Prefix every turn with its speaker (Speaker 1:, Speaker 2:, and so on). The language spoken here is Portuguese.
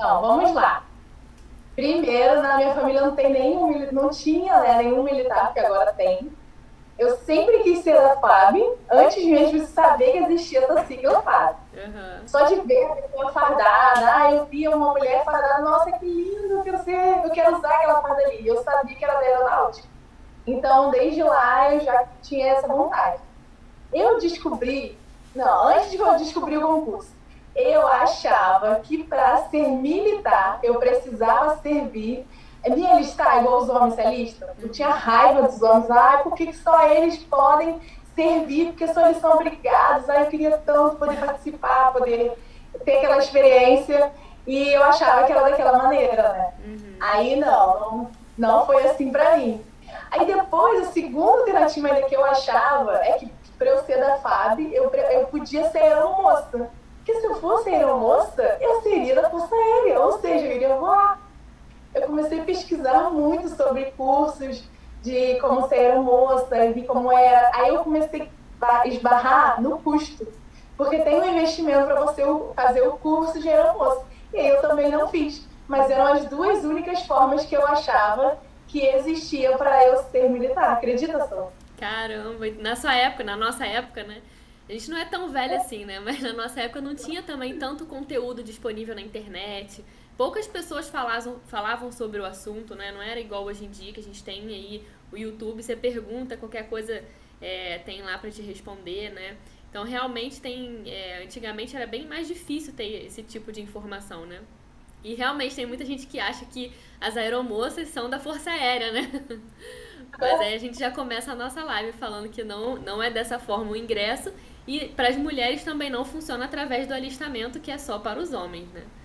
Speaker 1: Então, vamos lá. Primeiro, na minha família não tem não tinha, né, nenhum militar, porque agora tem. Eu sempre quis ser da FAB, antes mesmo de saber que existia essa sigla FAB.
Speaker 2: Aham.
Speaker 1: Só de ver a pessoa fardada, eu via uma mulher fardada, nossa, que lindo, eu quero usar aquela farda ali. Eu sabia que era da aeronáutica. Então, desde lá, eu já tinha essa vontade. Eu descobri, não, antes de eu descobrir o concurso, eu achava que para ser militar eu precisava servir, me alistar igual os homens se alistam. Eu tinha raiva dos homens, por que só eles podem servir, porque só eles são obrigados, eu queria tanto poder participar, poder ter aquela experiência, e eu achava que era daquela maneira, né? Aí não foi assim para mim. Aí depois, a segunda alternativa ainda que eu achava é que para eu ser da FAB, eu podia ser aeromoça. Porque se eu fosse aeromoça, eu seria da Força Aérea, ou seja, eu iria voar. Eu comecei a pesquisar muito sobre cursos de como ser aeromoça, vi como era. Aí eu comecei a esbarrar no custo, porque tem um investimento para você fazer o curso de aeromoça. E aí eu também não fiz. Mas eram as duas únicas formas que eu achava que existia para eu ser militar. Acredita só?
Speaker 2: Caramba, na sua época, na nossa época, né? A gente não é tão velha assim, né? Mas na nossa época não tinha também tanto conteúdo disponível na internet. Poucas pessoas falavam sobre o assunto, né? Não era igual hoje em dia que a gente tem aí o YouTube, você pergunta, qualquer coisa tem lá pra te responder, né? Então realmente antigamente era bem mais difícil ter esse tipo de informação, né? E realmente tem muita gente que acha que as aeromoças são da Força Aérea, né? Mas aí a gente já começa a nossa live falando que não é dessa forma o ingresso. E para as mulheres também não funciona através do alistamento, que é só para os homens, né?